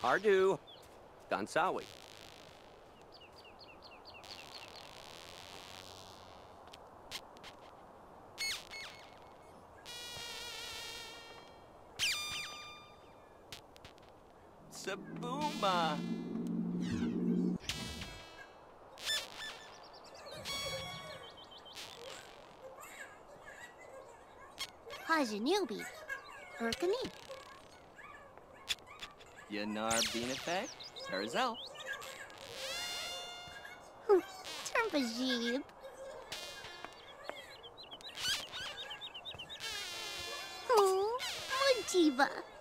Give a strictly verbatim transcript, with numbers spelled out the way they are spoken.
Ardu. Dansawi. Sabuma. Hajanubi. Urkani. Yanar Beanefek. Parazel. Terpajib. Oh, Mujiba.